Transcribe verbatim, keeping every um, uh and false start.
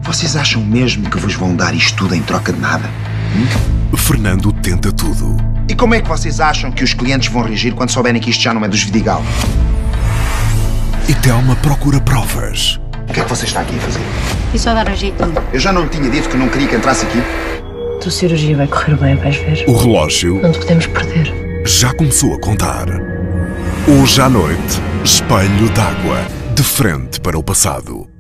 Vocês acham mesmo que vos vão dar isto tudo em troca de nada? Hum? Fernando tenta tudo. E como é que vocês acham que os clientes vão reagir quando souberem que isto já não é dos Vidigal? E Telma procura provas. O que é que você está aqui a fazer? E só dar um jeitinho. Eu já não lhe tinha dito que não queria que entrasse aqui? A tua cirurgia vai correr bem, vais ver. O relógio Não te podemos perder. já começou a contar. Hoje à noite, Espelho d'Água, de frente para o passado.